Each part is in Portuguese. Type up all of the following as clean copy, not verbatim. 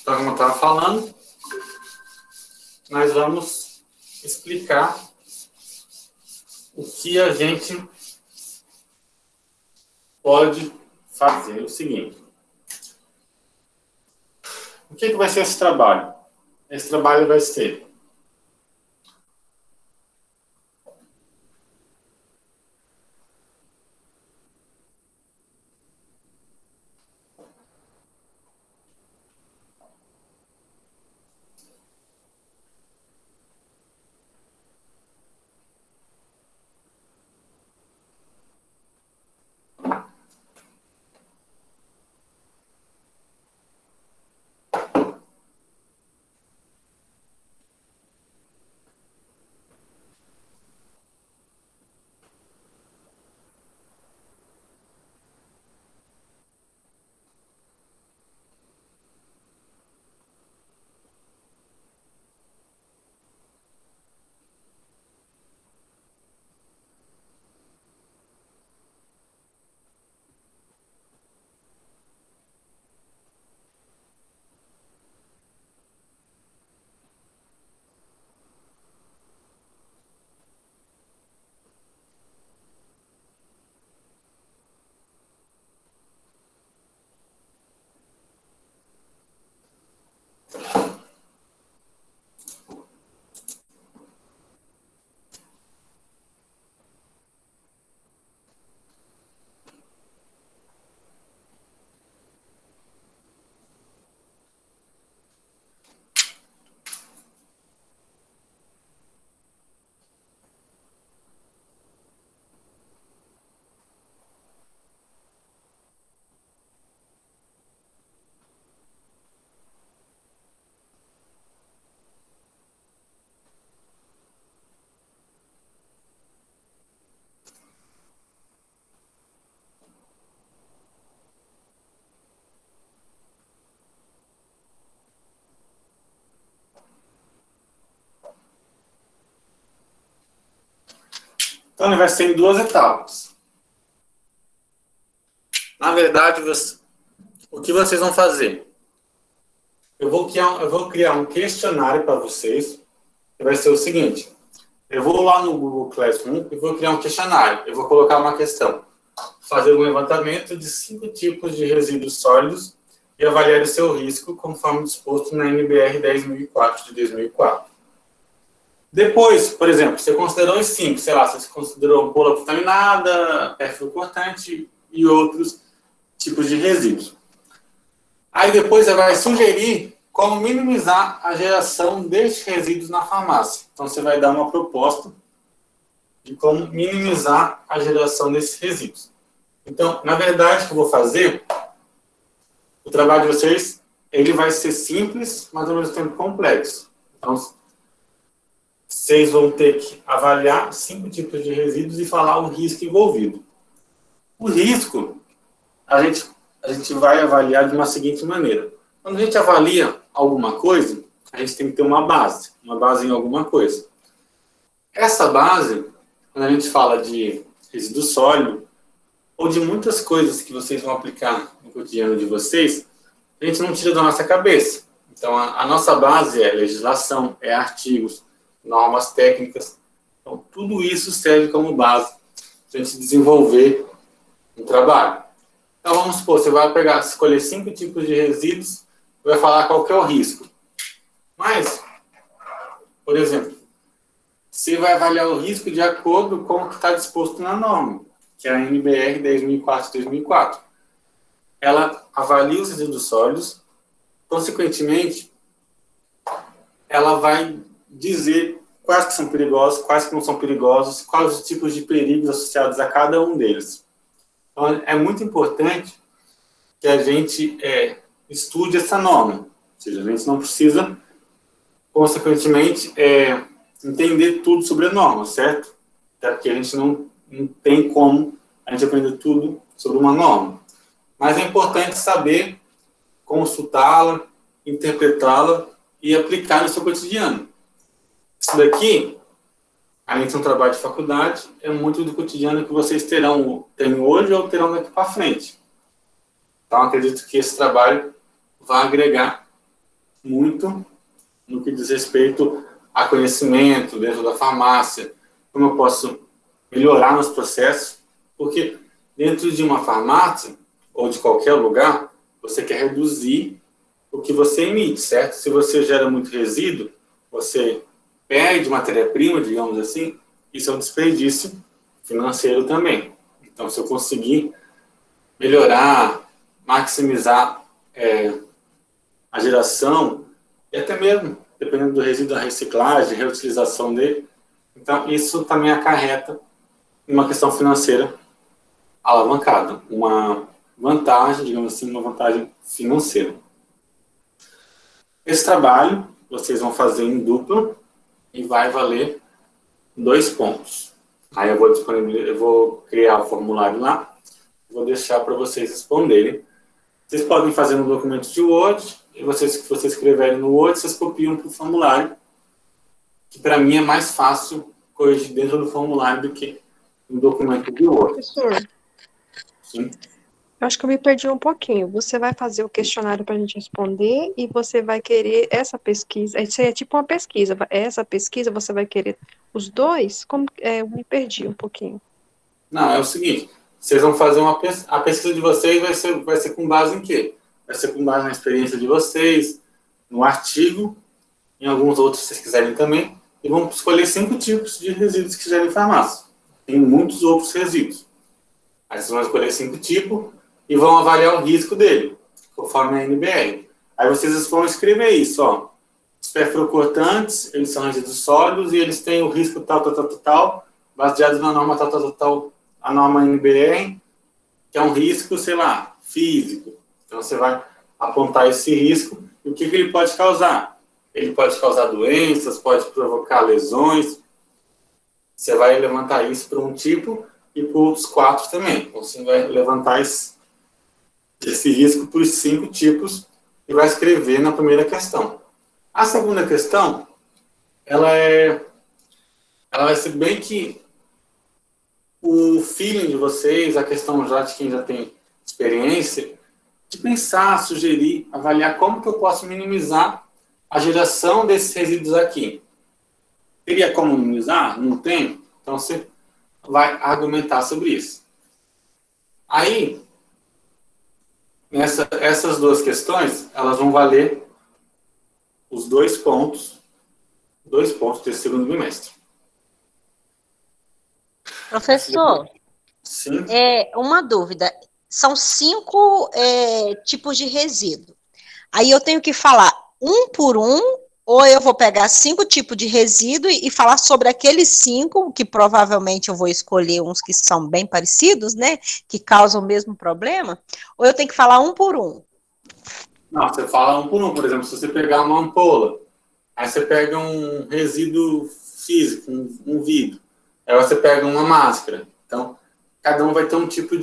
Então, como eu estava falando, nós vamos explicar o que a gente pode fazer. O seguinte. O que vai ser esse trabalho? Esse trabalho vai ser Então, ele vai ser em duas etapas. Na verdade, o que vocês vão fazer? Eu vou criar um questionário para vocês, que vai ser o seguinte. Eu vou lá no Google Classroom e vou criar um questionário. Eu vou colocar uma questão. Fazer um levantamento de 5 tipos de resíduos sólidos e avaliar o seu risco, conforme disposto na NBR 10.004 de 2004. Depois, por exemplo, você considerou os 5, sei lá, você considerou ampola contaminada, perfil cortante e outros tipos de resíduos. Aí depois você vai sugerir como minimizar a geração destes resíduos na farmácia. Então você vai dar uma proposta de como minimizar a geração desses resíduos. Então, na verdade, o que eu vou fazer, o trabalho de vocês, ele vai ser simples, mas ao mesmo tempo complexo. Então, vocês vão ter que avaliar 5 tipos de resíduos e falar o risco envolvido. O risco, a gente vai avaliar de uma seguinte maneira. Quando a gente avalia alguma coisa, a gente tem que ter uma base em alguma coisa. Essa base, quando a gente fala de resíduo sólido, ou de muitas coisas que vocês vão aplicar no cotidiano de vocês, a gente não tira da nossa cabeça. Então, a nossa base é legislação, é artigos, normas técnicas. Então, tudo isso serve como base para a gente desenvolver um trabalho. Então, vamos supor, você vai escolher 5 tipos de resíduos e vai falar qual que é o risco. Mas, por exemplo, você vai avaliar o risco de acordo com o que está disposto na norma, que é a NBR 10.004/2004. Ela avalia os resíduos sólidos, consequentemente, ela vai dizer quais que são perigosos, quais que não são perigosos, quais os tipos de perigos associados a cada um deles. Então, é muito importante que a gente estude essa norma. Ou seja, a gente não precisa, consequentemente, entender tudo sobre a norma, certo? Até porque a gente não tem como a gente aprender tudo sobre uma norma. Mas é importante saber consultá-la, interpretá-la e aplicar no seu cotidiano. Isso daqui, além de ser um trabalho de faculdade, é muito do cotidiano que vocês têm hoje ou terão daqui para frente. Então, acredito que esse trabalho vai agregar muito no que diz respeito a conhecimento dentro da farmácia, como eu posso melhorar nos processos, porque dentro de uma farmácia ou de qualquer lugar, você quer reduzir o que você emite, certo? Se você gera muito resíduo, você perde matéria-prima, digamos assim, isso é um desperdício financeiro também. Então, se eu conseguir melhorar, maximizar a geração, e até mesmo, dependendo do resíduo, da reciclagem, reutilização dele, então isso também acarreta uma questão financeira alavancada, uma vantagem, digamos assim, uma vantagem financeira. Esse trabalho vocês vão fazer em dupla e vai valer 2 pontos. Aí eu vou criar o formulário lá, vou deixar para vocês responderem. Vocês podem fazer no documento de Word, e vocês que vocês escreverem no Word, vocês copiam para o formulário, que para mim é mais fácil corrigir dentro do formulário do que no documento de Word. Professor, Sim. eu acho que eu me perdi um pouquinho. Você vai fazer o questionário para a gente responder e você vai querer essa pesquisa. Isso aí é tipo uma pesquisa. Essa pesquisa você vai querer os dois? Como, eu me perdi um pouquinho. Não, é o seguinte, vocês vão fazer a pesquisa de vocês vai ser com base em quê? Vai ser com base na experiência de vocês, no artigo, em alguns outros, se vocês quiserem também, e vão escolher 5 tipos de resíduos que gerem farmácia. Tem muitos outros resíduos. Aí vocês vão escolher 5 tipos e vão avaliar o risco dele, conforme a NBR. Aí vocês vão escrever isso, ó. Os perfluorocortantes, eles são resíduos sólidos e eles têm o risco tal, tal, tal, tal, tal, baseados na norma tal, tal, tal, tal, a norma NBR, que é um risco, sei lá, físico. Então você vai apontar esse risco e o que ele pode causar. Ele pode causar doenças, pode provocar lesões. Você vai levantar isso para um tipo e para outros 4 também. Então, você vai levantar esse risco para os 5 tipos e vai escrever na primeira questão. A segunda questão, ela vai ser bem que o feeling de vocês, a questão já de quem já tem experiência, de pensar, sugerir, avaliar como que eu posso minimizar a geração desses resíduos aqui. Teria como minimizar? Não tem? Então, você vai argumentar sobre isso. Aí, essas 2 questões, elas vão valer os 2 pontos desse segundo bimestre. Professor, Sim. Uma dúvida. São 5 tipos de resíduo. Aí eu tenho que falar um por um, ou eu vou pegar 5 tipos de resíduo e falar sobre aqueles 5, que provavelmente eu vou escolher uns que são bem parecidos, né? Que causam o mesmo problema, ou eu tenho que falar um por um? Não, você fala um por um. Por exemplo, se você pegar uma ampola, aí você pega um resíduo físico, um vidro. Aí você pega uma máscara. Então, cada um vai ter um tipo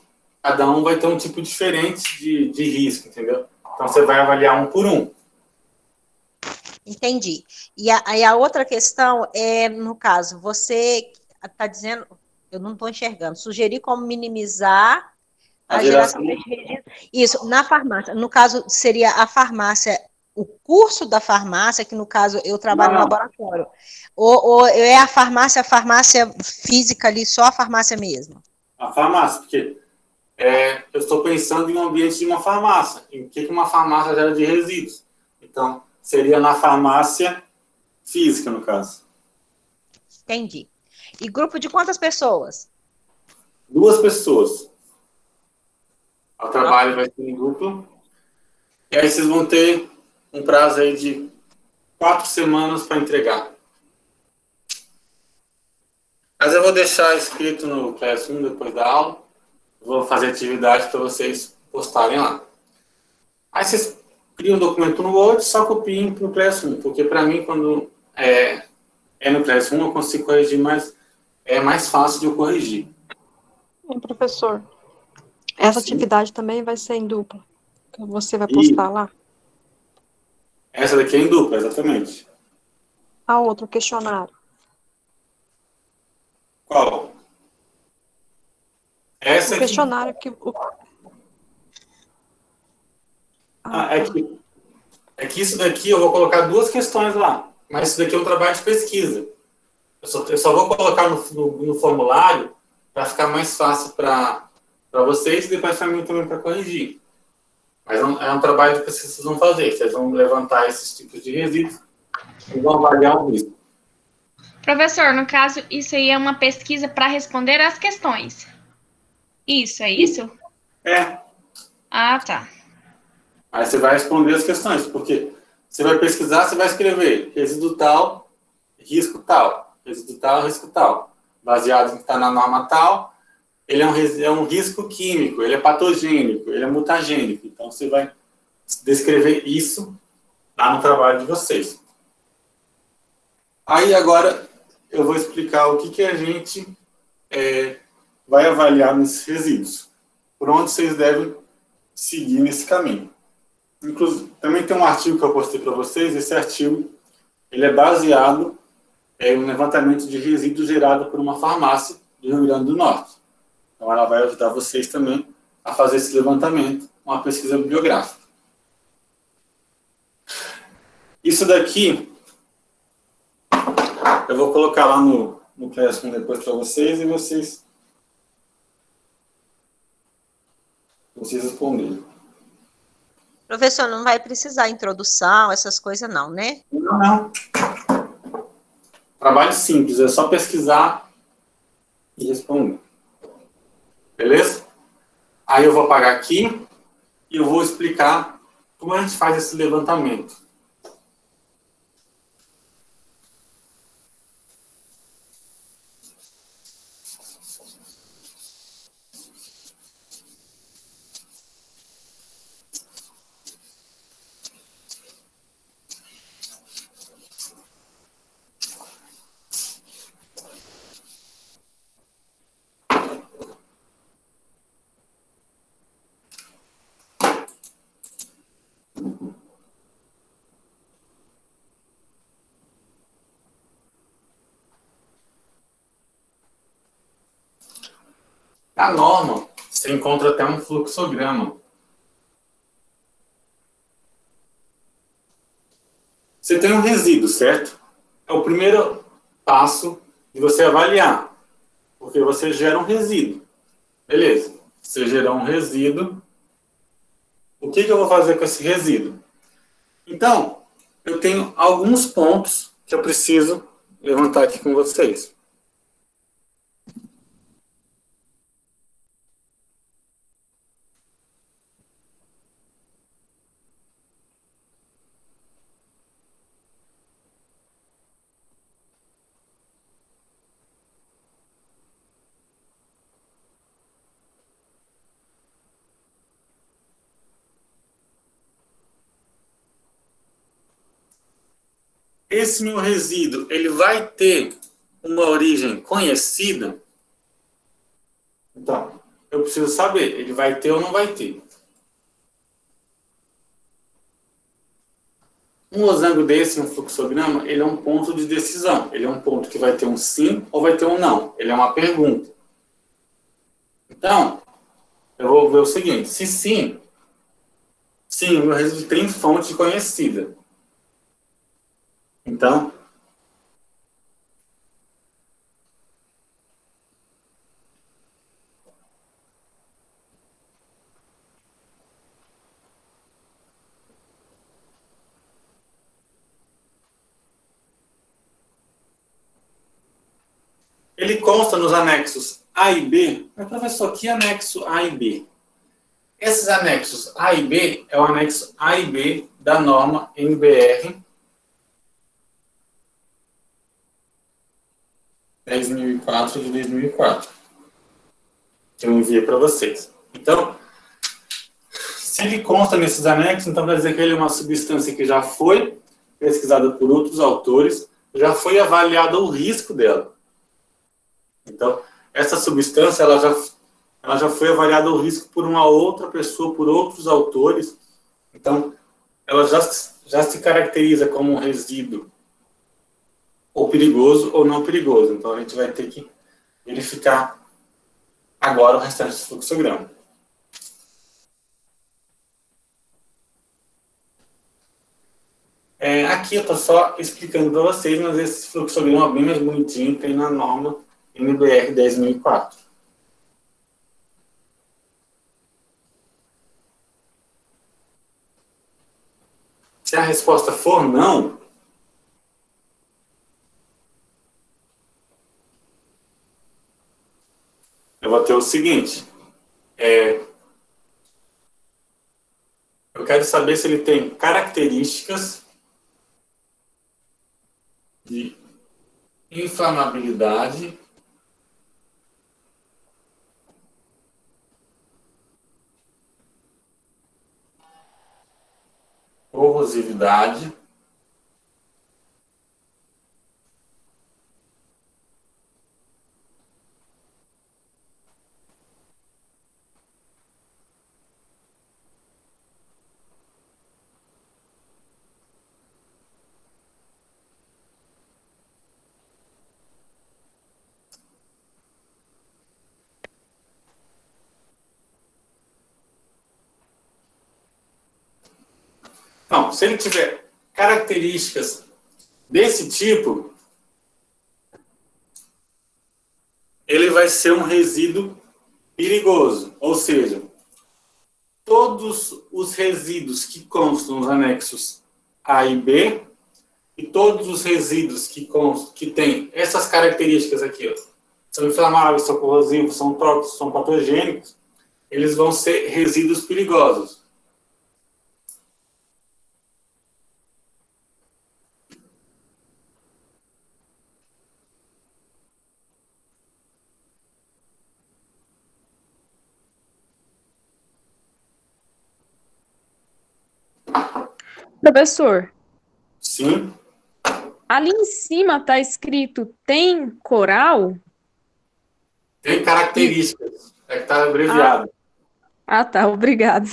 diferente de risco, entendeu? Então, você vai avaliar um por um. Entendi. E aí a outra questão é, no caso, você está dizendo, eu não estou enxergando, sugerir como minimizar a geração de resíduos. Isso, na farmácia. No caso, seria a farmácia, o curso da farmácia, que no caso eu trabalho no laboratório. Ou é a farmácia física ali, só a farmácia mesmo? A farmácia, porque eu estou pensando em um ambiente de uma farmácia. Em que uma farmácia gera de resíduos. Então, seria na farmácia física, no caso. Entendi. E grupo de quantas pessoas? 2 pessoas. O trabalho vai ser em grupo. E aí vocês vão ter um prazo aí de 4 semanas para entregar. Mas eu vou deixar escrito no Classroom depois da aula. Vou fazer atividade para vocês postarem lá. Aí vocês criam um documento no Word, só copiem para o Classroom. Porque para mim, quando no Classroom, eu consigo corrigir, mas é mais fácil de eu corrigir. Professor, essa atividade também vai ser em dupla. Você vai postar lá? Essa daqui é em dupla, exatamente. A outra, o questionário. Qual? Essa o questionário que... é que isso daqui eu vou colocar 2 questões lá, mas isso daqui é um trabalho de pesquisa. Eu só vou colocar no formulário para ficar mais fácil para vocês e depois para mim também para corrigir. Mas é um trabalho que vocês vão fazer. Vocês vão levantar esses tipos de resíduos e vão avaliar o risco. Professor, no caso, isso aí é uma pesquisa para responder às questões. Isso, é isso? É. Ah, tá. Aí você vai responder as questões, porque você vai pesquisar, você vai escrever resíduo tal, risco tal, resíduo tal, risco tal. Baseado em que está na norma tal, ele é um risco químico, ele é patogênico, ele é mutagênico. Então, você vai descrever isso lá no trabalho de vocês. Aí, agora, eu vou explicar o que a gente vai avaliar nesses resíduos. Por onde vocês devem seguir nesse caminho. Inclusive, também tem um artigo que eu postei para vocês. Esse artigo ele é baseado em um levantamento de resíduos gerado por uma farmácia do Rio Grande do Norte. Então, ela vai ajudar vocês também a fazer esse levantamento, uma pesquisa bibliográfica. Isso daqui, eu vou colocar lá no Classroom depois para vocês e vocês responderem. Professor, não vai precisar introdução, essas coisas não, né? Não. Trabalho simples, é só pesquisar e responder. Beleza? Aí eu vou apagar aqui e eu vou explicar como a gente faz esse levantamento. Na norma, você encontra até um fluxograma. Você tem um resíduo, certo? É o primeiro passo de você avaliar, porque você gera um resíduo. Beleza, você gerou um resíduo. O que eu vou fazer com esse resíduo? Então, eu tenho alguns pontos que eu preciso levantar aqui com vocês. Esse meu resíduo, ele vai ter uma origem conhecida? Então, eu preciso saber, ele vai ter ou não vai ter. Um losango desse, um fluxograma, ele é um ponto de decisão. Ele é um ponto que vai ter um sim ou vai ter um não. Ele é uma pergunta. Então, eu vou ver o seguinte, se sim, o meu resíduo tem fonte conhecida. Então, ele consta nos anexos A e B. Mas, professor, que anexo A e B? Esses anexos A e B é o anexo A e B da norma NBR 10.004 de 2004, que eu enviei para vocês. Então, se ele consta nesses anexos, então quer dizer que ele é uma substância que já foi pesquisada por outros autores, já foi avaliado o risco dela. Então, essa substância, ela já foi avaliada o risco por uma outra pessoa, por outros autores. Então, ela já se caracteriza como um resíduo ou perigoso ou não perigoso. Então, a gente vai ter que verificar agora o restante do fluxograma. Aqui eu estou só explicando para vocês, mas esse fluxograma bem mais bonitinho tem na norma NBR 10.004. Se a resposta for não, eu vou ter o seguinte. Eu quero saber se ele tem características de inflamabilidade, corrosividade, Então, se ele tiver características desse tipo, ele vai ser um resíduo perigoso. Ou seja, todos os resíduos que constam nos anexos A e B e todos os resíduos que têm essas características aqui, ó, são inflamáveis, são corrosivos, são tóxicos, são patogênicos, eles vão ser resíduos perigosos. Professor, Sim. ali em cima está escrito tem coral? Tem características. É que está abreviado. Ah, tá, obrigado.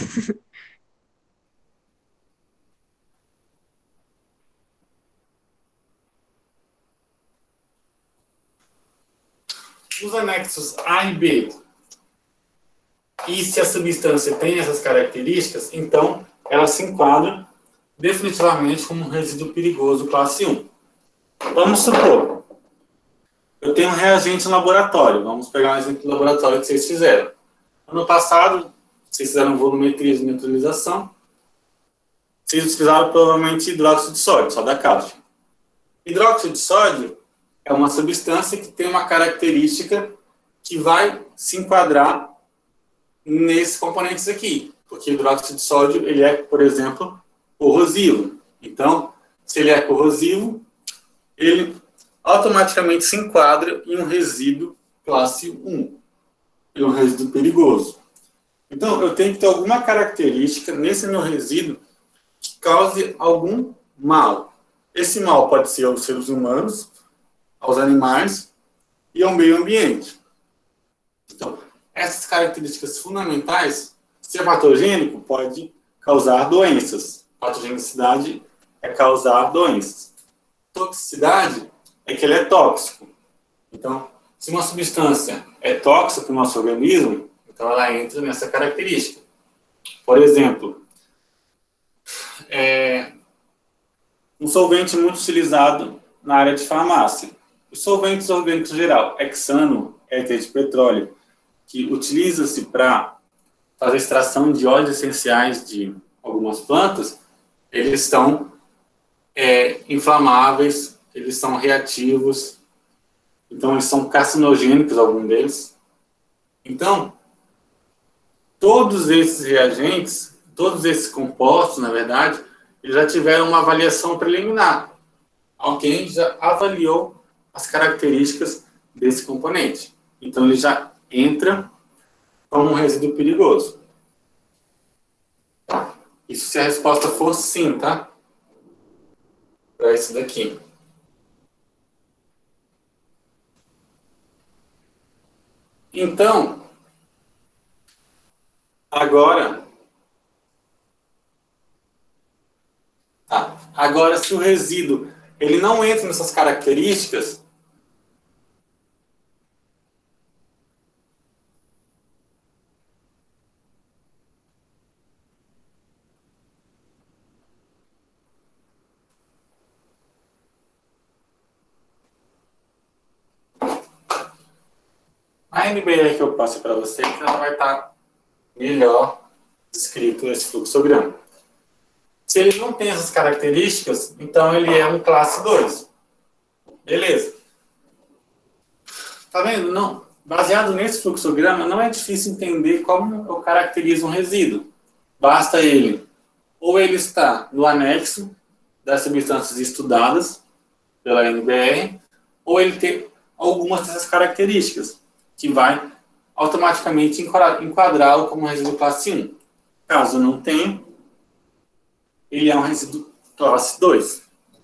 Os anexos A e B, e se a substância tem essas características, então ela se enquadra definitivamente como um resíduo perigoso classe 1. Vamos supor, eu tenho um reagente no laboratório. Vamos pegar um exemplo do laboratório que vocês fizeram. Ano passado, vocês fizeram volumetria de neutralização. Vocês utilizaram provavelmente hidróxido de sódio, só da caixa. Hidróxido de sódio é uma substância que tem uma característica que vai se enquadrar nesses componentes aqui. Porque o hidróxido de sódio, ele é, por exemplo, corrosivo. Então, se ele é corrosivo, ele automaticamente se enquadra em um resíduo classe 1. Em um resíduo perigoso. Então, eu tenho que ter alguma característica nesse meu resíduo que cause algum mal. Esse mal pode ser aos seres humanos, aos animais e ao meio ambiente. Então, essas características fundamentais, se é patogênico, pode causar doenças. Patogenicidade é causar doenças. Toxicidade é que ele é tóxico. Então, se uma substância é tóxica para o nosso organismo, então ela entra nessa característica. Por exemplo, um solvente muito utilizado na área de farmácia. Os solventes orgânicos em geral, hexano, éter de petróleo, que utiliza-se para fazer extração de óleos essenciais de algumas plantas, eles são inflamáveis, eles são reativos, então eles são carcinogênicos, alguns deles. Então, todos esses reagentes, todos esses compostos, na verdade, eles já tiveram uma avaliação preliminar. Alguém já avaliou as características desse componente. Então, ele já entra como um resíduo perigoso. Isso se a resposta for sim, tá? Para isso daqui. Então, agora, se o resíduo ele não entra nessas características, A NBR que eu passo para vocês, ela vai estar melhor escrito esse fluxograma. Se ele não tem essas características, então ele é um classe 2. Beleza. Tá vendo? Não. Baseado nesse fluxograma, não é difícil entender como eu caracterizo um resíduo. Basta ele, ou ele está no anexo das substâncias estudadas pela NBR, ou ele tem algumas dessas características, que vai automaticamente enquadrá-lo como resíduo classe 1. Caso não tenha, ele é um resíduo classe 2.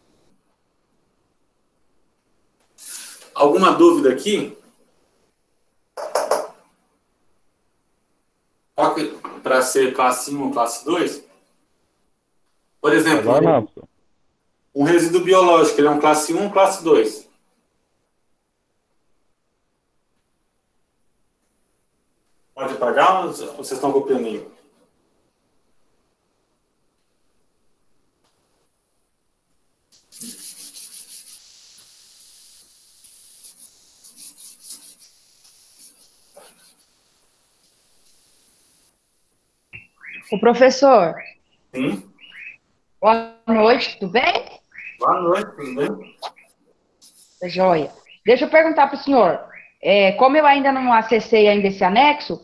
Alguma dúvida aqui? Para ser classe 1 ou classe 2? Por exemplo, um resíduo biológico, ele é um classe 1 ou classe 2? Pode apagar ou vocês estão copiando aí? O professor. Sim. Boa noite, tudo bem? Boa noite, tudo bem? Tá joia. Deixa eu perguntar para o senhor. Como eu ainda não acessei ainda esse anexo,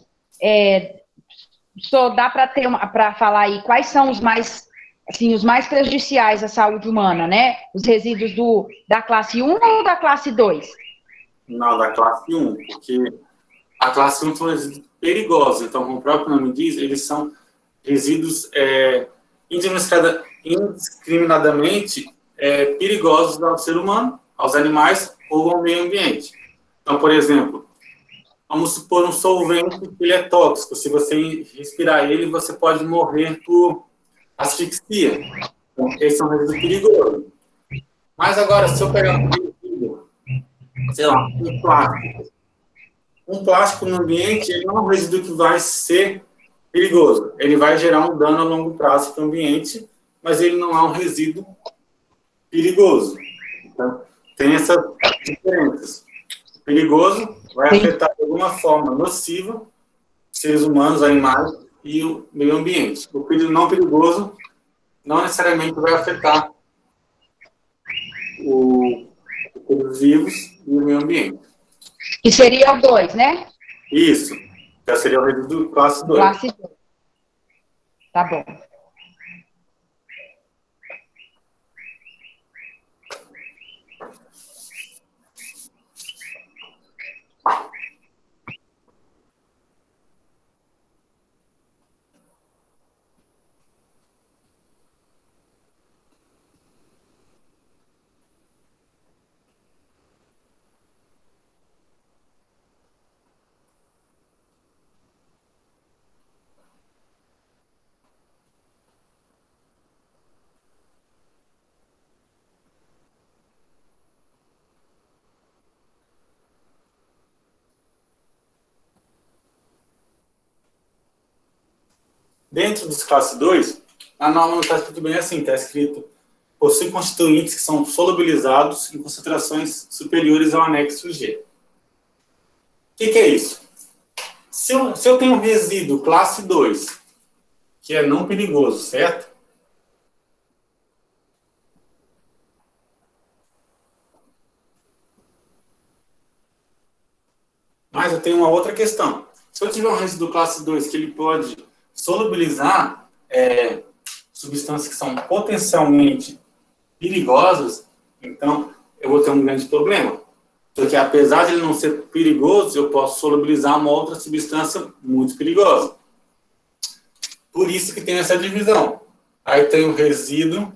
só dá para falar aí quais são os mais, assim, os mais prejudiciais à saúde humana, né? Os resíduos da classe 1 ou da classe 2? Não, da classe 1, porque a classe 1 são resíduos perigosos, então, como o próprio nome diz, eles são resíduos indiscriminadamente perigosos ao ser humano, aos animais ou ao meio ambiente. Então, por exemplo, vamos supor um solvente que ele é tóxico. Se você respirar ele, você pode morrer por asfixia. Então, esse é um resíduo perigoso. Mas agora, se eu pegar um resíduo, sei lá, um plástico no ambiente, ele não é um resíduo que vai ser perigoso. Ele vai gerar um dano a longo prazo para o ambiente, mas ele não é um resíduo perigoso. Então, tem essas diferenças. O perigoso vai afetar de alguma forma nociva seres humanos, animais e o meio ambiente. O não perigoso não necessariamente vai afetar os vivos e o meio ambiente. Que seria o 2, né? Isso. Já seria o resíduo classe 2. Classe 2. Tá bom. Dentro dos classe 2, a norma não está escrito bem assim, está escrito possui constituintes que são solubilizados em concentrações superiores ao anexo G. O que é isso? Se eu tenho um resíduo classe 2, que é não perigoso, certo? Mas eu tenho uma outra questão. Se eu tiver um resíduo classe 2 que ele pode solubilizar substâncias que são potencialmente perigosas, então eu vou ter um grande problema. Porque apesar de ele não ser perigoso, eu posso solubilizar uma outra substância muito perigosa. Por isso que tem essa divisão. Aí tem o resíduo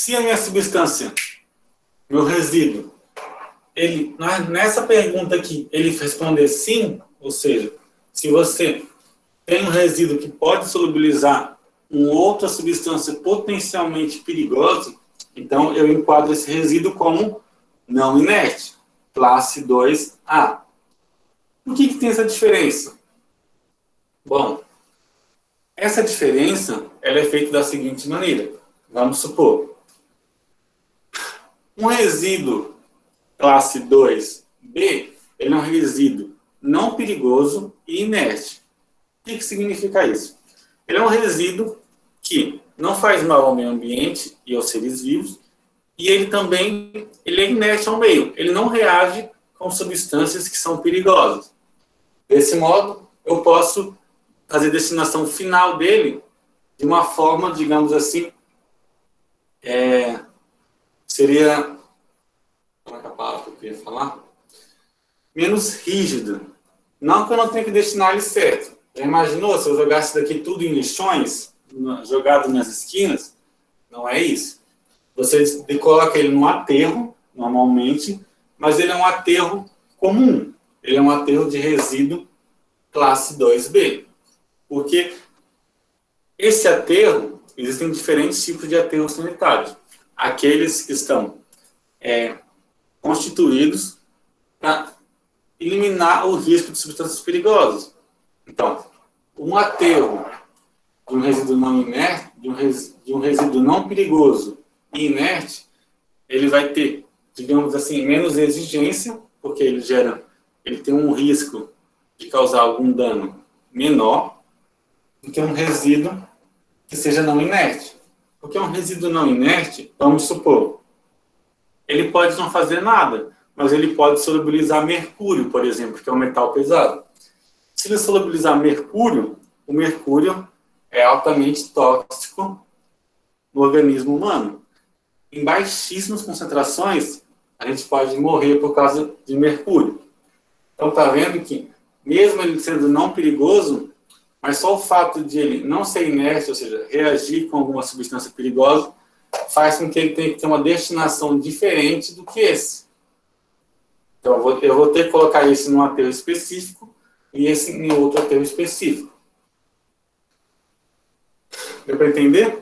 se a minha substância, meu resíduo, ele, nessa pergunta aqui, ele responder sim, ou seja, se você tem um resíduo que pode solubilizar uma outra substância potencialmente perigosa, então eu enquadro esse resíduo como não inerte, classe 2A. Por que tem essa diferença? Bom, essa diferença ela é feita da seguinte maneira. Vamos supor, um resíduo classe 2B, ele é um resíduo não perigoso e inerte. O que significa isso? Ele é um resíduo que não faz mal ao meio ambiente e aos seres vivos, e ele também ele é inerte ao meio. Ele não reage com substâncias que são perigosas. Desse modo, eu posso fazer a destinação final dele de uma forma, digamos assim, seria... Como é que é a palavra que eu queria falar? Menos rígida. Não que eu não tenha que destinar ele certo. Já imaginou se eu jogasse daqui tudo em lixões, jogado nas esquinas? Não é isso. Você coloca ele num aterro, normalmente, mas ele é um aterro comum. Ele é um aterro de resíduo classe 2B. Porque esse aterro, existem diferentes tipos de aterros sanitários. Aqueles que estão constituídos para eliminar o risco de substâncias perigosas. Então, um aterro de um resíduo não inerte, de um resíduo não perigoso e inerte, ele vai ter, digamos assim, menos exigência, porque ele tem um risco de causar algum dano menor do que um resíduo que seja não inerte. Porque um resíduo não inerte, vamos supor, ele pode não fazer nada, mas ele pode solubilizar mercúrio, por exemplo, que é um metal pesado. Se ele solubilizar mercúrio, o mercúrio é altamente tóxico no organismo humano. Em baixíssimas concentrações, a gente pode morrer por causa de mercúrio. Então, está vendo que, mesmo ele sendo não perigoso, mas só o fato de ele não ser inerte, ou seja, reagir com alguma substância perigosa, faz com que ele tenha que ter uma destinação diferente do que esse. Então, eu vou ter que colocar esse num aterro específico e esse em outro aterro específico. Deu para entender?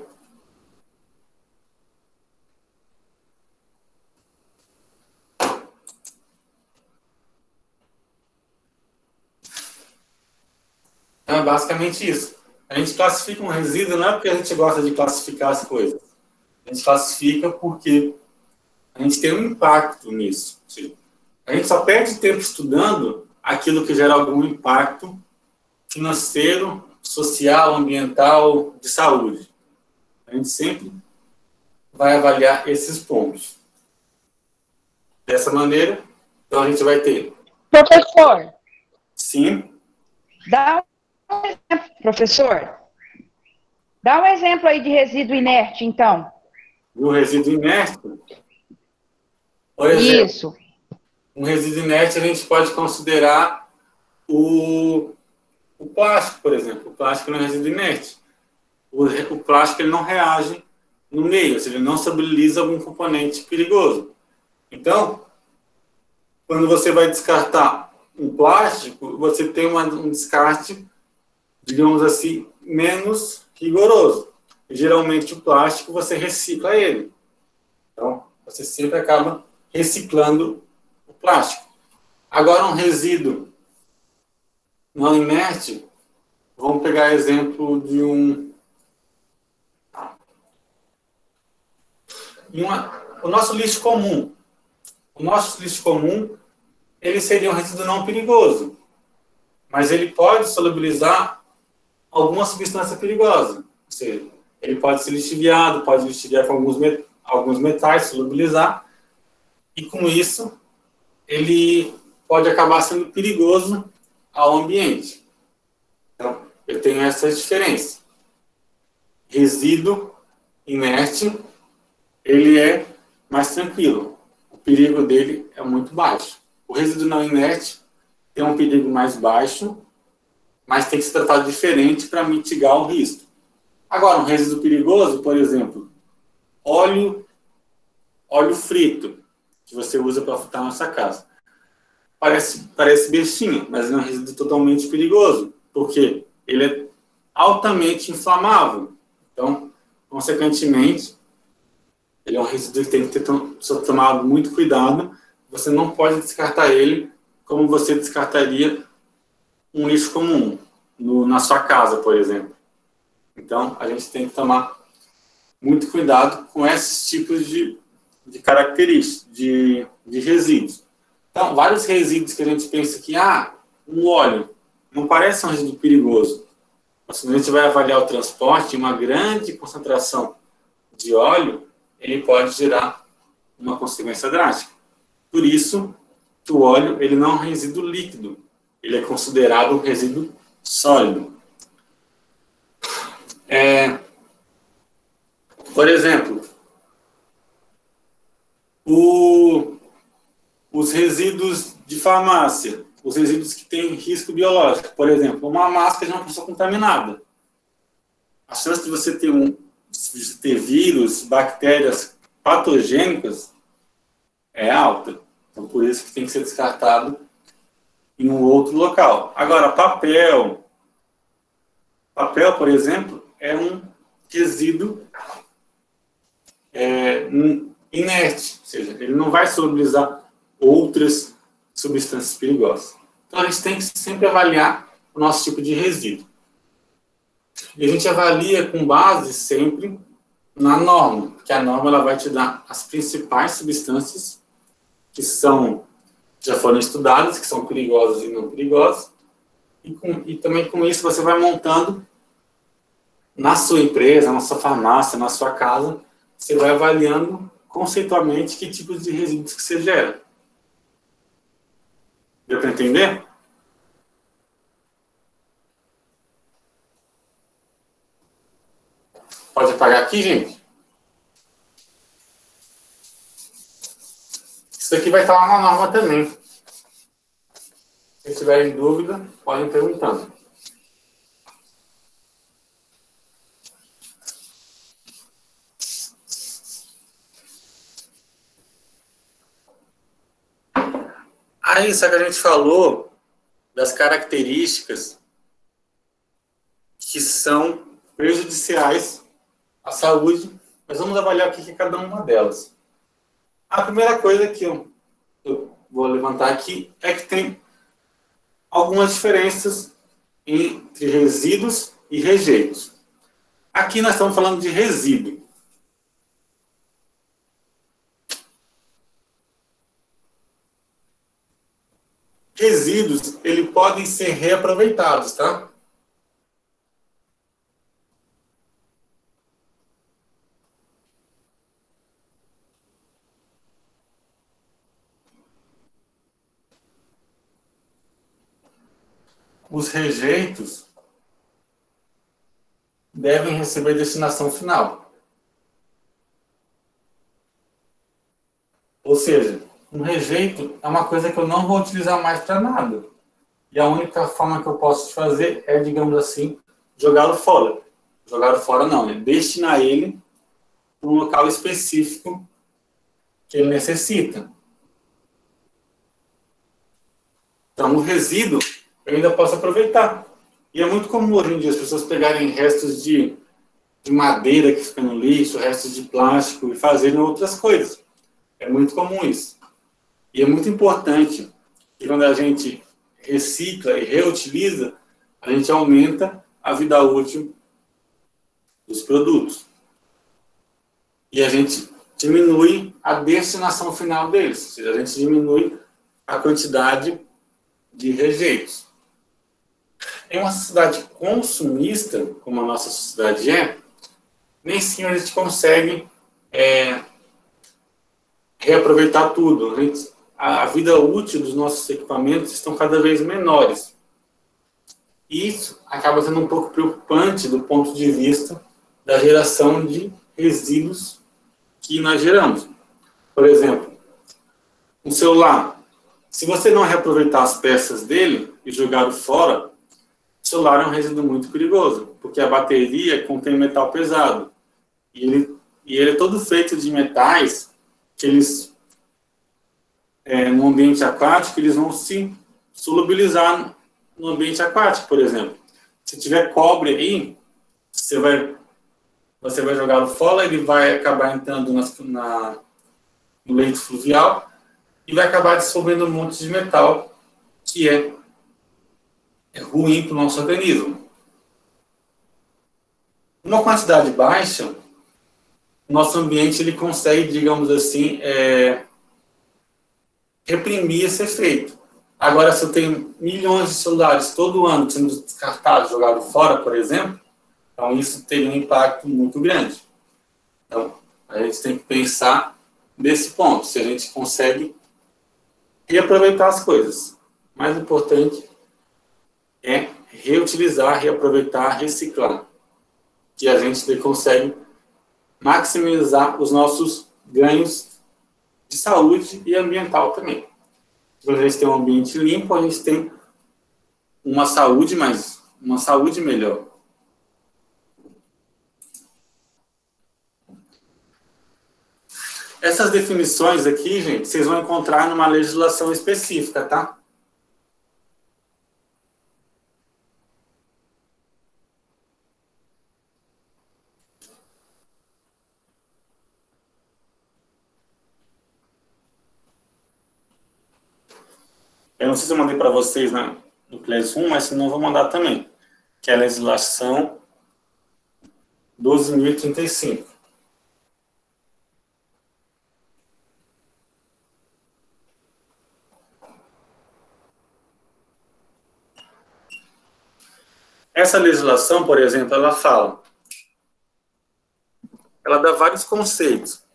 Então, é basicamente isso. A gente classifica um resíduo não é porque a gente gosta de classificar as coisas. A gente classifica porque a gente tem um impacto nisso. Ou seja, a gente só perde tempo estudando aquilo que gera algum impacto financeiro, social, ambiental, de saúde. A gente sempre vai avaliar esses pontos. Dessa maneira, então a gente vai ter... Professor. Sim. Dá um exemplo, professor. Dá um exemplo aí de resíduo inerte, então. Do resíduo inerte? Por exemplo, isso. Um resíduo inerte a gente pode considerar o plástico, por exemplo. O plástico não é resíduo inerte. O plástico ele não reage no meio, ou seja, ele não solubiliza algum componente perigoso. Então, quando você vai descartar um plástico, você tem um descarte, digamos assim, menos rigoroso. E, geralmente, o plástico, você recicla ele. Então, você sempre acaba reciclando o plástico. Agora, um resíduo não inerte, vamos pegar exemplo de o nosso lixo comum. O nosso lixo comum, ele seria um resíduo não perigoso, mas ele pode solubilizar alguma substância perigosa. Ou seja, ele pode ser lixiviado, pode lixiviar com alguns metais, solubilizar, e com isso, ele pode acabar sendo perigoso ao ambiente. Então, eu tenho essa diferença. Resíduo inerte, ele é mais tranquilo. O perigo dele é muito baixo. O resíduo não inerte tem um perigo mais baixo, mas tem que ser tratado diferente para mitigar o risco. Agora, um resíduo perigoso, por exemplo, óleo óleo frito, que você usa para fritar na sua casa. Parece bestinha, mas é um resíduo totalmente perigoso, porque ele é altamente inflamável. Então, consequentemente, ele é um resíduo que tem que ser tomado muito cuidado. Você não pode descartar ele como você descartaria um lixo comum na sua casa, por exemplo. Então, a gente tem que tomar muito cuidado com esses tipos de características, de resíduos. Então, vários resíduos que a gente pensa que, um óleo, não parece um resíduo perigoso. Mas quando a gente vai avaliar o transporte, uma grande concentração de óleo, ele pode gerar uma consequência drástica. Por isso, o óleo ele não é um resíduo líquido, ele é considerado um resíduo sólido. Por exemplo, os resíduos de farmácia, os resíduos que têm risco biológico, por exemplo, uma máscara de uma pessoa contaminada. A chance de você ter vírus, bactérias patogênicas é alta. Então, por isso que tem que ser descartado em um outro local. Agora, papel, por exemplo, é um resíduo inerte, ou seja, ele não vai solubilizar outras substâncias perigosas. Então, a gente tem que sempre avaliar o nosso tipo de resíduo. E a gente avalia com base sempre na norma, porque a norma ela vai te dar as principais substâncias que já foram estudadas, que são perigosas e não perigosas, e também com isso você vai montando na sua empresa, na sua farmácia, na sua casa, você vai avaliando conceitualmente que tipos de resíduos que você gera. Deu para entender? Pode apagar aqui, gente? Isso aqui vai estar lá na norma também. Se tiverem dúvida, podem perguntar. Aí, só que a gente falou das características que são prejudiciais à saúde, mas vamos avaliar o que é cada uma delas. A primeira coisa que eu vou levantar aqui é que tem algumas diferenças entre resíduos e rejeitos. Aqui nós estamos falando de resíduo. Resíduos, eles podem ser reaproveitados, tá? Os rejeitos devem receber destinação final. Ou seja, um rejeito é uma coisa que eu não vou utilizar mais para nada. E a única forma que eu posso fazer é, digamos assim, jogá-lo fora. Jogá-lo fora não, é destinar ele para um local específico que ele necessita. Então, o resíduo eu ainda posso aproveitar. E é muito comum hoje em dia as pessoas pegarem restos de madeira que fica no lixo, restos de plástico e fazerem outras coisas. É muito comum isso. E é muito importante que quando a gente recicla e reutiliza, a gente aumenta a vida útil dos produtos. E a gente diminui a destinação final deles, ou seja, a gente diminui a quantidade de rejeitos. Em uma sociedade consumista, como a nossa sociedade é, nem sempre a gente consegue reaproveitar tudo. A vida útil dos nossos equipamentos estão cada vez menores. E isso acaba sendo um pouco preocupante do ponto de vista da geração de resíduos que nós geramos. Por exemplo, um celular. Se você não reaproveitar as peças dele e jogar fora, o celular é um resíduo muito perigoso, porque a bateria contém metal pesado. E ele é todo feito de metais que eles, no ambiente aquático, eles vão se solubilizar no ambiente aquático, por exemplo. Se tiver cobre aí, você vai jogar fora, ele vai acabar entrando no leito fluvial e vai acabar dissolvendo um monte de metal que é ruim para o nosso organismo. Uma quantidade baixa, o nosso ambiente ele consegue, digamos assim, reprimir esse efeito. Agora, se eu tenho milhões de celulares todo ano sendo descartados, jogados fora, por exemplo, então isso teria um impacto muito grande. Então, a gente tem que pensar nesse ponto, se a gente consegue reaproveitar as coisas. O mais importante é reutilizar, reaproveitar, reciclar. Que a gente consegue maximizar os nossos ganhos de saúde e ambiental também. Quando a gente tem um ambiente limpo, a gente tem uma saúde melhor. Essas definições aqui, gente, vocês vão encontrar numa legislação específica, tá? Eu não sei se eu mandei para vocês no Classroom, mas se não, eu vou mandar também. Que é a legislação 12.035. Essa legislação, por exemplo, ela dá vários conceitos.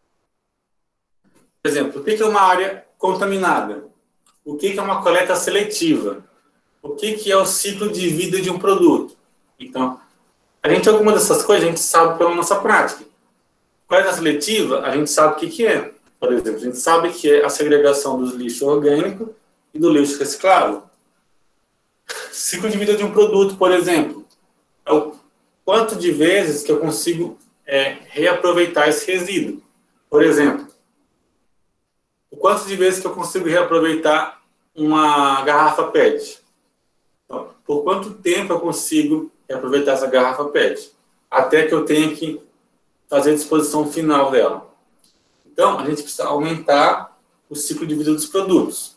Por exemplo, o que é uma área contaminada? O que é uma coleta seletiva? O que é o ciclo de vida de um produto? Então, alguma dessas coisas a gente sabe pela nossa prática. Coleta seletiva, a gente sabe o que é. Por exemplo, a gente sabe que é a segregação dos lixos orgânicos e do lixo reciclável. Ciclo de vida de um produto, por exemplo, é o quanto de vezes que eu consigo reaproveitar esse resíduo. Por exemplo, o quanto de vezes que eu consigo reaproveitar uma garrafa PET. Então, por quanto tempo eu consigo reaproveitar essa garrafa PET? Até que eu tenha que fazer a disposição final dela. Então, a gente precisa aumentar o ciclo de vida dos produtos.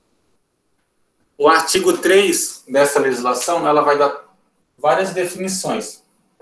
O artigo 3 dessa legislação, ela vai dar várias definições.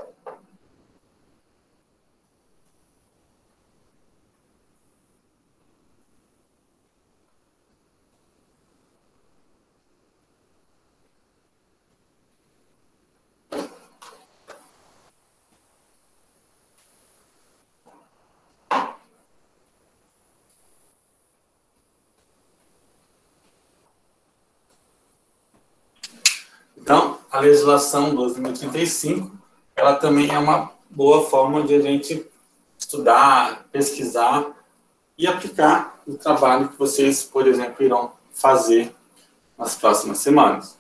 Então, a legislação 12.035, ela também é uma boa forma de a gente estudar, pesquisar e aplicar o trabalho que vocês, por exemplo, irão fazer nas próximas semanas.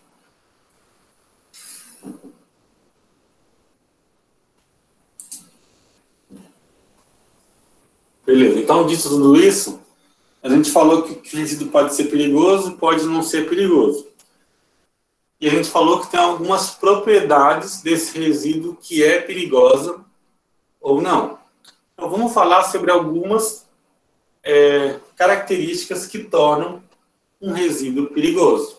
Beleza, então, dito tudo isso, a gente falou que o resíduo pode ser perigoso, pode não ser perigoso. E a gente falou que tem algumas propriedades desse resíduo que é perigosa ou não. Então, vamos falar sobre algumas características que tornam um resíduo perigoso.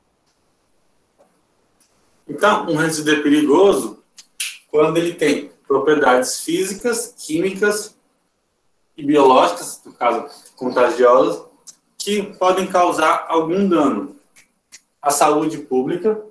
Então, um resíduo é perigoso quando ele tem propriedades físicas, químicas e biológicas, no caso, contagiosas, que podem causar algum dano à saúde pública,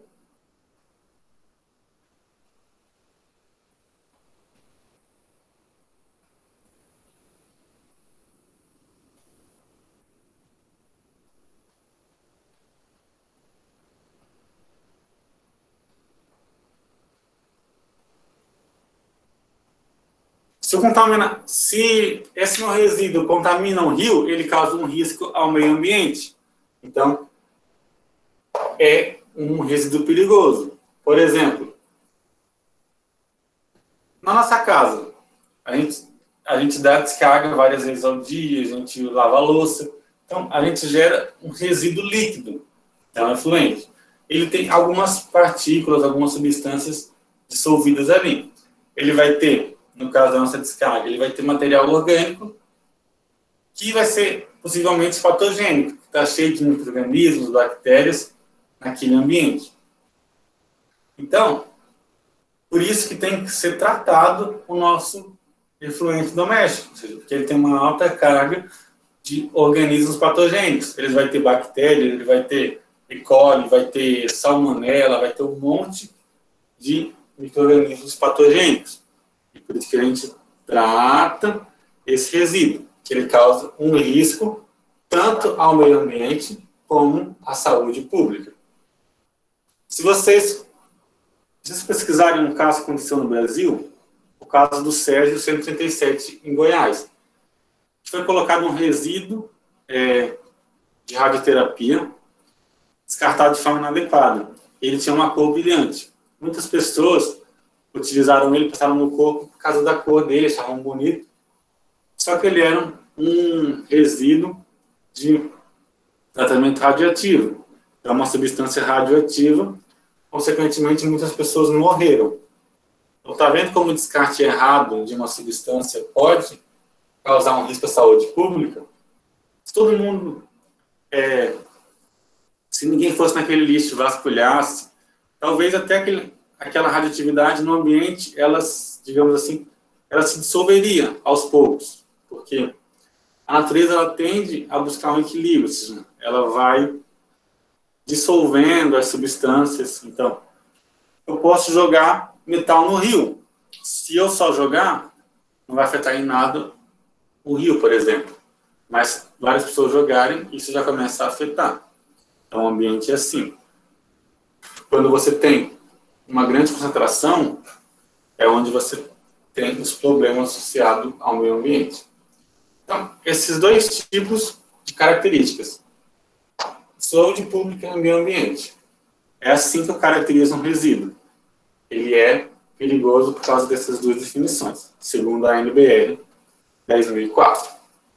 se esse meu resíduo contamina um rio, ele causa um risco ao meio ambiente. Então, é um resíduo perigoso. Por exemplo, na nossa casa, a gente dá descarga várias vezes ao dia, a gente lava a louça. Então, a gente gera um resíduo líquido, é um efluente. Ele tem algumas partículas, algumas substâncias dissolvidas ali. Ele vai ter, no caso da nossa descarga, ele vai ter material orgânico que vai ser possivelmente patogênico, que está cheio de micro-organismos, bactérias naquele ambiente. Então, por isso que tem que ser tratado o nosso efluente doméstico, ou seja, porque ele tem uma alta carga de organismos patogênicos. Ele vai ter bactérias, ele vai ter E. coli, vai ter salmonela, vai ter um monte de micro-organismos patogênicos. E por isso que a gente trata esse resíduo, que ele causa um risco tanto ao meio ambiente como à saúde pública. Se vocês pesquisarem um caso que aconteceu no Brasil, o caso do Sérgio 137 em Goiás, foi colocado um resíduo de radioterapia descartado de forma inadequada. Ele tinha uma cor brilhante. Muitas pessoas utilizaram ele, passaram no corpo por causa da cor dele, achavam bonito. Só que ele era um resíduo de tratamento radioativo. É uma substância radioativa, consequentemente muitas pessoas morreram. Então, está vendo como o descarte errado de uma substância pode causar um risco à saúde pública? Se todo mundo, se ninguém fosse naquele lixo, vasculhasse, talvez até aquela radioatividade no ambiente, digamos assim, ela se dissolveria aos poucos, porque a natureza ela tende a buscar um equilíbrio, ou seja, ela vai dissolvendo as substâncias. Então, eu posso jogar metal no rio. Se eu só jogar, não vai afetar em nada o rio, por exemplo. Mas várias pessoas jogarem, isso já começa a afetar. Então, o ambiente é assim. Quando você tem uma grande concentração, é onde você tem os problemas associados ao meio ambiente. Então, esses dois tipos de características. Saúde pública e meio ambiente. É assim que eu caracterizo um resíduo. Ele é perigoso por causa dessas duas definições, segundo a NBR 10.004.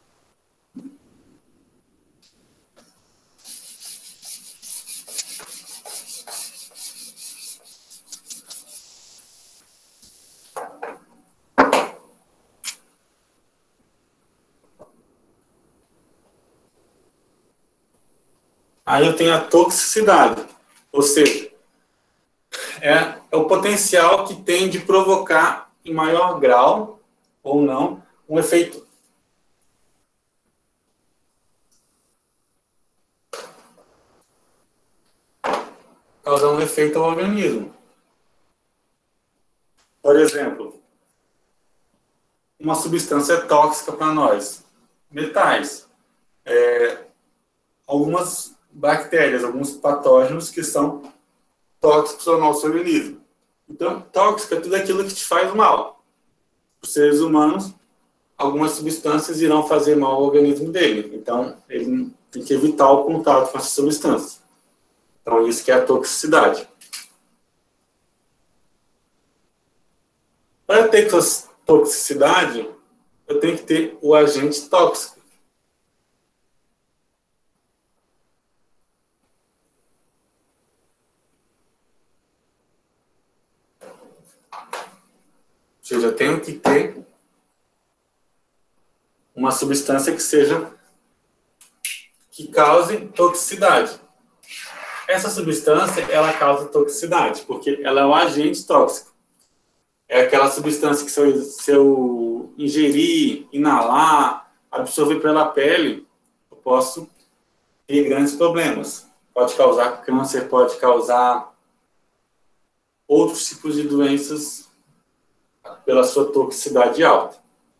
Aí eu tenho a toxicidade, ou seja, é o potencial que tem de provocar, em maior grau ou não, um efeito causar um efeito ao organismo. Por exemplo, uma substância tóxica para nós, metais, algumas bactérias, alguns patógenos que são tóxicos ao nosso organismo. Então, tóxico é tudo aquilo que te faz mal. Os seres humanos, algumas substâncias irão fazer mal ao organismo dele. Então, ele tem que evitar o contato com essas substâncias. Então, isso que é a toxicidade. Para ter toxicidade, eu tenho que ter o agente tóxico. Ou seja, eu tenho que ter uma substância que cause toxicidade. Essa substância, ela causa toxicidade, porque ela é um agente tóxico. é aquela substância que se eu ingerir, inalar, absorver pela pele, eu posso ter grandes problemas. Pode causar câncer, pode causar outros tipos de doenças pela sua toxicidade alta.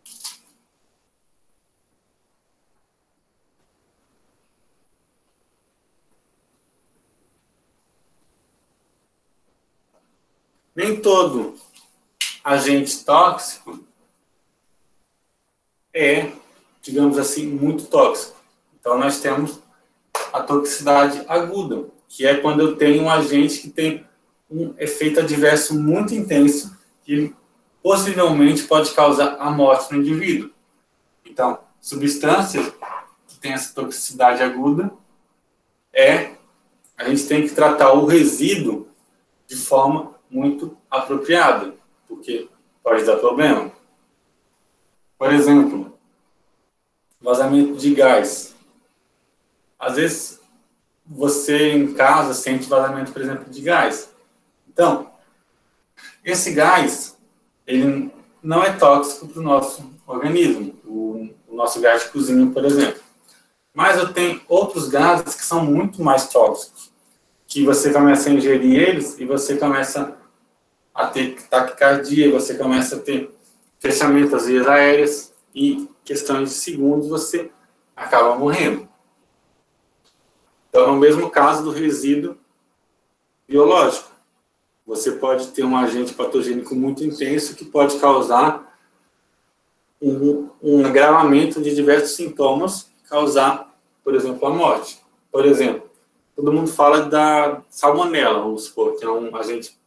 Nem todo agente tóxico é, digamos assim, muito tóxico. Então, nós temos a toxicidade aguda, que é quando eu tenho um agente que tem um efeito adverso muito intenso, que possivelmente pode causar a morte no indivíduo. Então, substâncias que têm essa toxicidade aguda, a gente tem que tratar o resíduo de forma muito apropriada, porque pode dar problema. Por exemplo, vazamento de gás. Às vezes, você em casa sente vazamento, por exemplo, de gás. Então, esse gás, ele não é tóxico para o nosso organismo, o nosso gás de cozinha, por exemplo. Mas eu tenho outros gases que são muito mais tóxicos, que você começa a ingerir eles e você começa a ter taquicardia, você começa a ter fechamento das vias aéreas e, em questões de segundos, você acaba morrendo. Então, é o mesmo caso do resíduo biológico. Você pode ter um agente patogênico muito intenso que pode causar um agravamento de diversos sintomas, causar, por exemplo, a morte. Por exemplo, todo mundo fala da salmonela, vamos supor, que é um agente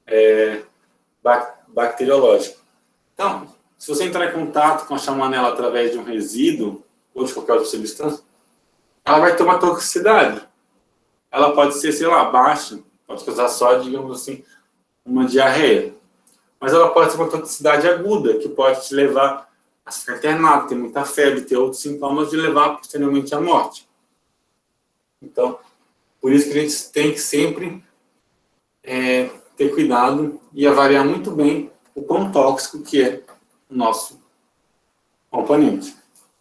bacteriológico. Então, se você entrar em contato com a salmonela através de um resíduo ou de qualquer outra substância, ela vai ter uma toxicidade. Ela pode ser, sei lá, baixa, pode causar só, digamos assim, uma diarreia. Mas ela pode ter uma toxicidade aguda, que pode te levar a ficar internado, ter muita febre, ter outros sintomas de levar posteriormente à morte. Então, por isso que a gente tem que sempre ter cuidado e avaliar muito bem o quão tóxico que é o nosso componente.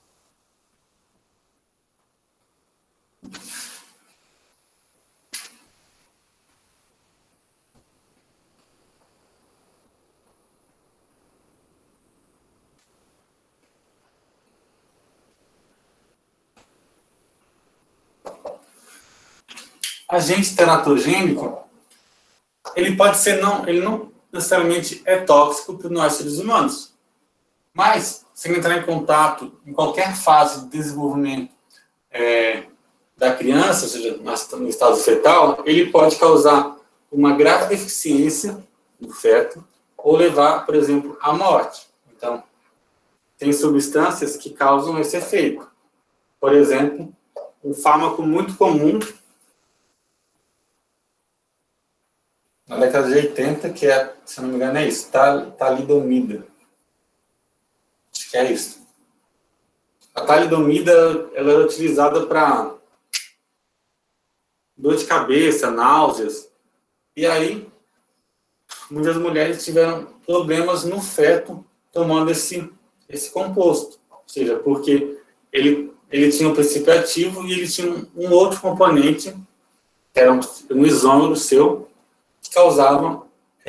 Agente teratogênico, ele pode ser ele não necessariamente é tóxico para nós seres humanos. Mas, se entrar em contato em qualquer fase de desenvolvimento da criança, ou seja, no estado fetal, ele pode causar uma grave deficiência no feto ou levar, por exemplo, à morte. Então, tem substâncias que causam esse efeito. Por exemplo, um fármaco muito comum na década de 80, que é, se não me engano, é isso, talidomida. Acho que é isso. A talidomida, ela era utilizada para dor de cabeça, náuseas. E aí, muitas mulheres tiveram problemas no feto tomando esse composto. Ou seja, porque ele tinha um princípio ativo e ele tinha um outro componente, que era um isômero seu, que causava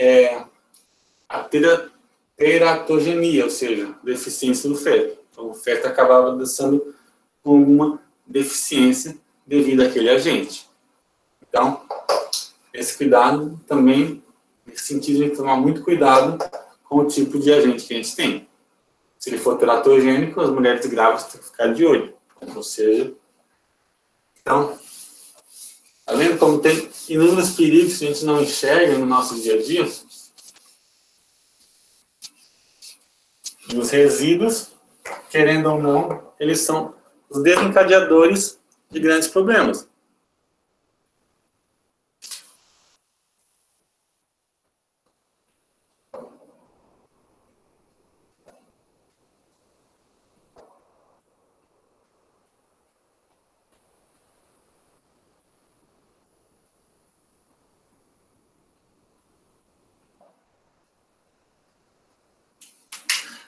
a teratogenia, ou seja, deficiência do feto. Então, o feto acabava dançando com alguma deficiência devido àquele agente. Então, esse cuidado também, nesse sentido, a gente tem que tomar muito cuidado com o tipo de agente que a gente tem. Se ele for teratogênico, as mulheres grávidas têm que ficar de olho. Ou seja, então, tá vendo como tem inúmeros perigos que a gente não enxerga no nosso dia a dia? E os resíduos, querendo ou não, eles são os desencadeadores de grandes problemas.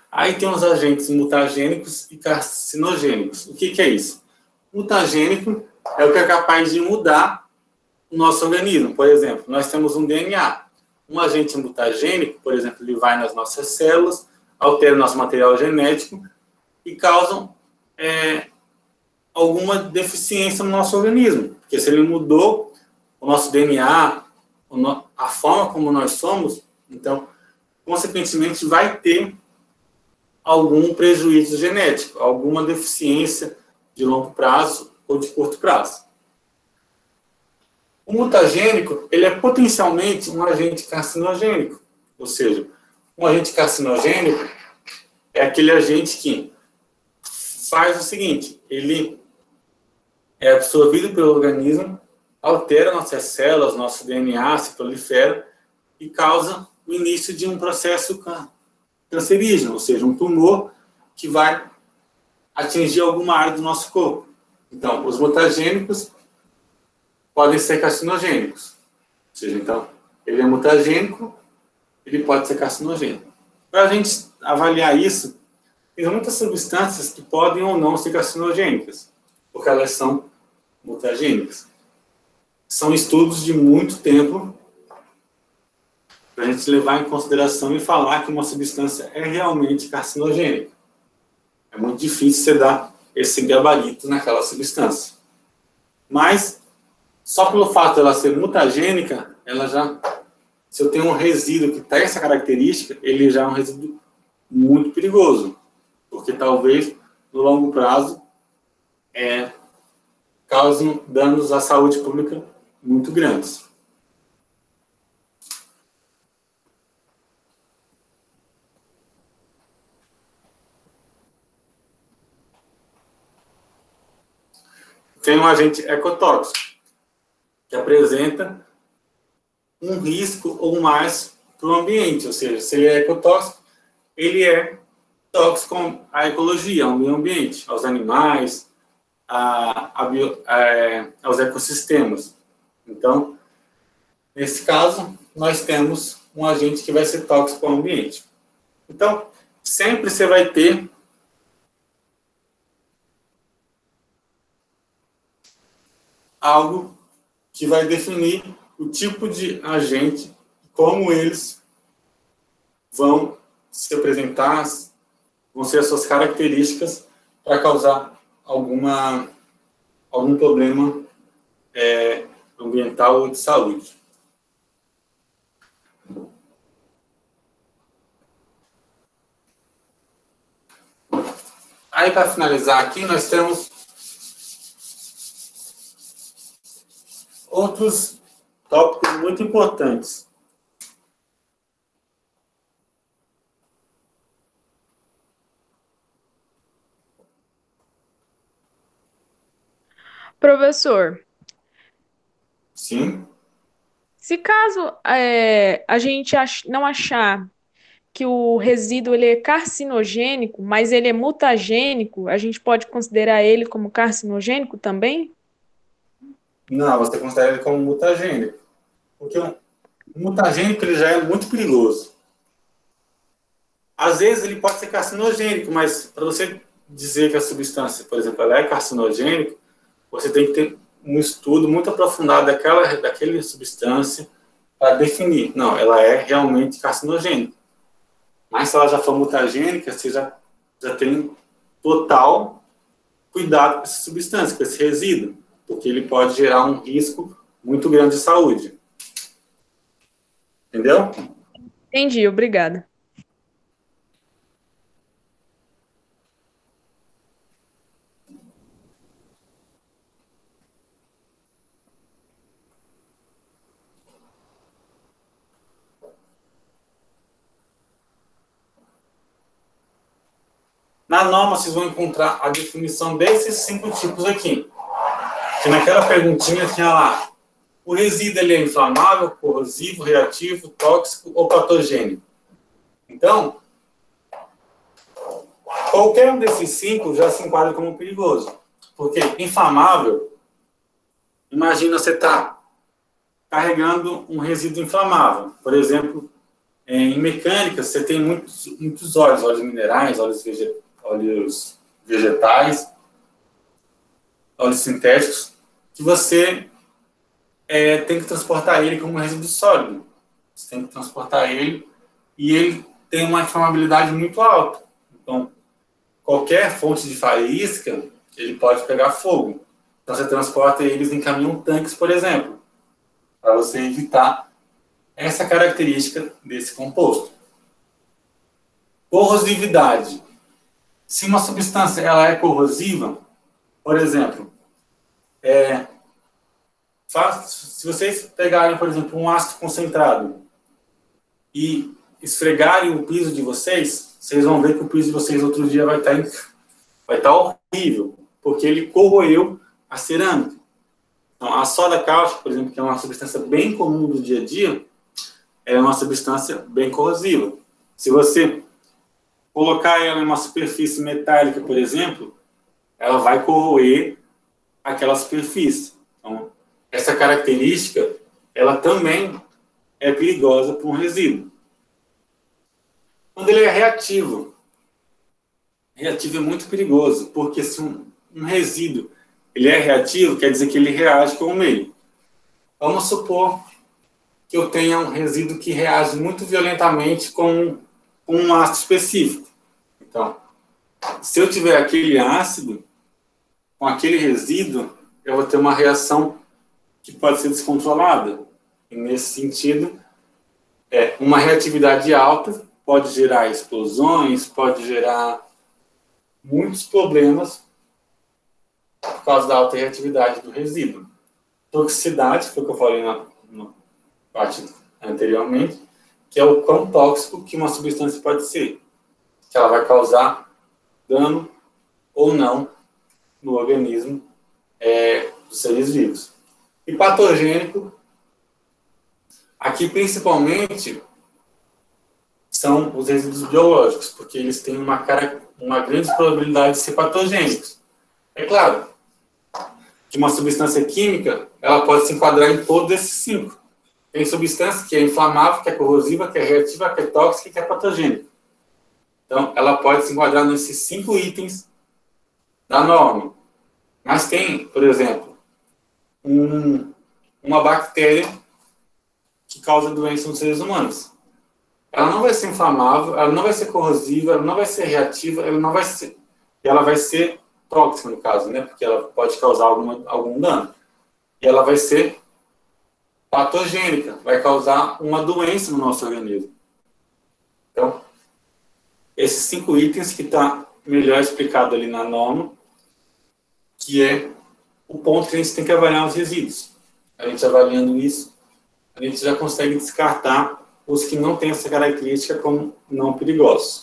Aí tem os agentes mutagênicos e carcinogênicos. O que é isso? Mutagênico é o que é capaz de mudar o nosso organismo. Por exemplo, nós temos um DNA. Um agente mutagênico, por exemplo, ele vai nas nossas células, altera o nosso material genético e causam alguma deficiência no nosso organismo. Porque se ele mudou o nosso DNA, a forma como nós somos, então, consequentemente, vai ter algum prejuízo genético, alguma deficiência de longo prazo ou de curto prazo. O mutagênico, ele é potencialmente um agente carcinogênico, ou seja, um agente carcinogênico é aquele agente que faz o seguinte, ele é absorvido pelo organismo, altera nossas células, nosso DNA, se prolifera e causa o início de um processo cancerígeno, ou seja, um tumor que vai atingir alguma área do nosso corpo. Então, os mutagênicos podem ser carcinogênicos. Ou seja, então, ele é mutagênico, ele pode ser carcinogênico. Para a gente avaliar isso, tem muitas substâncias que podem ou não ser carcinogênicas, porque elas são mutagênicas. São estudos de muito tempo para a gente levar em consideração e falar que uma substância é realmente carcinogênica. É muito difícil você dar esse gabarito naquela substância. Mas, só pelo fato de ela ser mutagênica, ela já, se eu tenho um resíduo que tem essa característica, ele já é um resíduo muito perigoso, porque talvez, no longo prazo, cause danos à saúde pública muito grandes. Tem um agente ecotóxico, que apresenta um risco ou mais para o ambiente, ou seja, se ele é ecotóxico, ele é tóxico à ecologia, ao meio ambiente, aos animais, aos ecossistemas. Então, nesse caso, nós temos um agente que vai ser tóxico ao ambiente. Então, sempre você vai ter algo que vai definir o tipo de agente, como eles vão se apresentar, vão ser as suas características para causar algum problema ambiental ou de saúde. Aí, para finalizar aqui, nós temos outros tópicos muito importantes. Professor, Sim. se caso a gente não achar que o resíduo ele é carcinogênico, mas ele é mutagênico, a gente pode considerar ele como carcinogênico também? Não, você considera ele como mutagênico. Porque o mutagênico ele já é muito perigoso. Às vezes ele pode ser carcinogênico, mas para você dizer que a substância, por exemplo, ela é carcinogênica, você tem que ter um estudo muito aprofundado daquela substância para definir. Não, ela é realmente carcinogênica. Mas se ela já for mutagênica, você já tem total cuidado com essa substância, com esse resíduo, porque ele pode gerar um risco muito grande de saúde. Entendeu? Entendi, obrigada. Na norma, vocês vão encontrar a definição desses 5 tipos aqui. Que naquela perguntinha tinha lá, o resíduo ele é inflamável, corrosivo, reativo, tóxico ou patogênico. Então, qualquer um desses 5 já se enquadra como perigoso. Porque inflamável, imagina você está carregando um resíduo inflamável. Por exemplo, Em mecânica, você tem muitos óleos, óleos minerais, óleos vegetais, óleos sintéticos, que você tem que transportar ele como resíduo sólido. Você tem que transportar ele e ele tem uma inflamabilidade muito alta. Então, qualquer fonte de faísca, ele pode pegar fogo. Então, você transporta eles em caminhão-tanques, por exemplo, para você evitar essa característica desse composto. Corrosividade. Se uma substância ela é corrosiva, por exemplo, se vocês pegarem, por exemplo, um ácido concentrado e esfregarem o piso de vocês, vocês vão ver que o piso de vocês outro dia vai estar horrível, porque ele corroeu a cerâmica. Então, a soda cáustica, por exemplo, que é uma substância bem comum do dia a dia, ela é uma substância bem corrosiva. Se você colocar ela em uma superfície metálica, por exemplo, ela vai corroer aquela superfície. Então, essa característica, ela também é perigosa para um resíduo. Quando ele é reativo é muito perigoso, porque se um resíduo ele é reativo, quer dizer que ele reage com o meio. Vamos supor que eu tenha um resíduo que reage muito violentamente com um ácido específico. Então, se eu tiver aquele ácido, com aquele resíduo, eu vou ter uma reação que pode ser descontrolada. E, nesse sentido, uma reatividade alta pode gerar explosões, pode gerar muitos problemas por causa da alta reatividade do resíduo. Toxicidade, foi o que eu falei na parte anteriormente, que é o quão tóxico que uma substância pode ser, que ela vai causar dano ou não no organismo dos seres vivos. E patogênico, aqui principalmente são os resíduos biológicos, porque eles têm uma grande probabilidade de ser patogênicos. É claro que uma substância química, ela pode se enquadrar em todos esses 5. Tem substância que é inflamável, que é corrosiva, que é reativa, que é tóxica e que é patogênica. Então, ela pode se enquadrar nesses 5 itens da norma. Mas tem, por exemplo, uma bactéria que causa doença nos seres humanos. Ela não vai ser inflamável, ela não vai ser corrosiva, ela não vai ser reativa, ela vai ser tóxica, no caso, né? Porque ela pode causar algum dano. E ela vai ser patogênica, vai causar uma doença no nosso organismo. Então, esses 5 itens que está melhor explicado ali na norma, que é o ponto que a gente tem que avaliar os resíduos. A gente avaliando isso, a gente já consegue descartar os que não têm essa característica como não perigosos.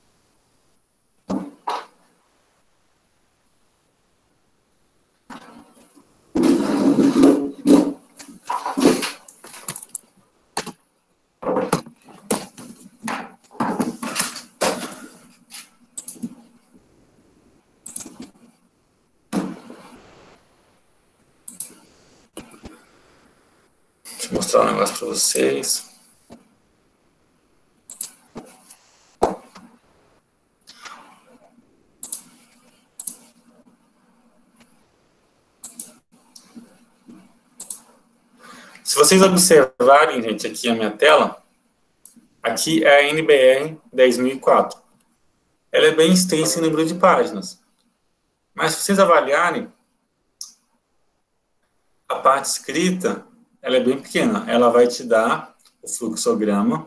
Deixa eu mostrar um negócio para vocês. Se vocês observarem, gente, aqui a minha tela, aqui é a NBR 10.004. Ela é bem extensa em número de páginas. Mas se vocês avaliarem, a parte escrita, ela é bem pequena. Ela vai te dar o fluxograma,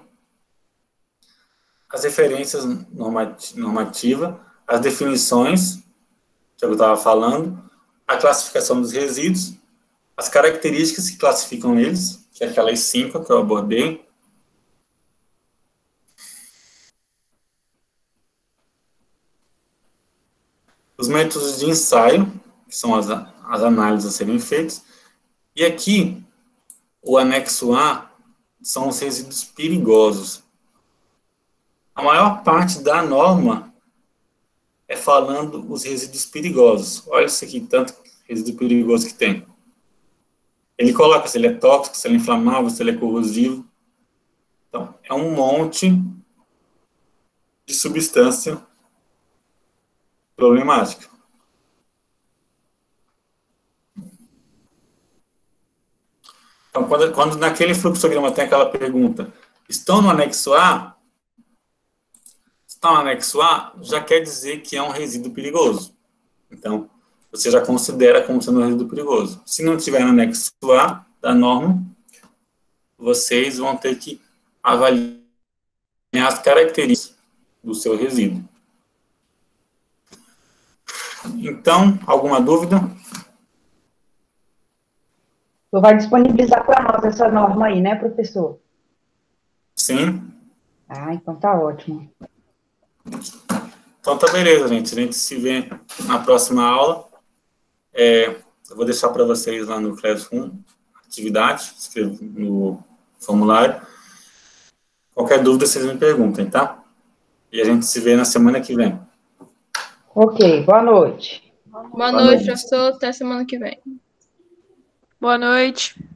as referências normativas, as definições, que eu estava falando, a classificação dos resíduos, as características que classificam eles, que é aquelas 5 que eu abordei. Os métodos de ensaio, que são as análises a serem feitas. E aqui, o anexo A são os resíduos perigosos. A maior parte da norma é falando os resíduos perigosos. Olha isso aqui, tanto resíduo perigoso que tem. Ele coloca se ele é tóxico, se ele é inflamável, se ele é corrosivo. Então, é um monte de substância problemática. Então, quando naquele fluxograma tem aquela pergunta, estão no anexo A? Está no anexo A, já quer dizer que é um resíduo perigoso. Então, você já considera como sendo um resíduo perigoso. Se não tiver no anexo A da norma, vocês vão ter que avaliar as características do seu resíduo. Então, alguma dúvida? Você vai disponibilizar para nós essa norma aí, né, professor? Sim. Ah, então tá ótimo. Então tá beleza, gente. A gente se vê na próxima aula. Eu vou deixar para vocês lá no Classroom atividade, escrevo no formulário. Qualquer dúvida, vocês me perguntem, tá? E a gente se vê na semana que vem. Ok, boa noite. Boa noite, professor. Até semana que vem. Boa noite.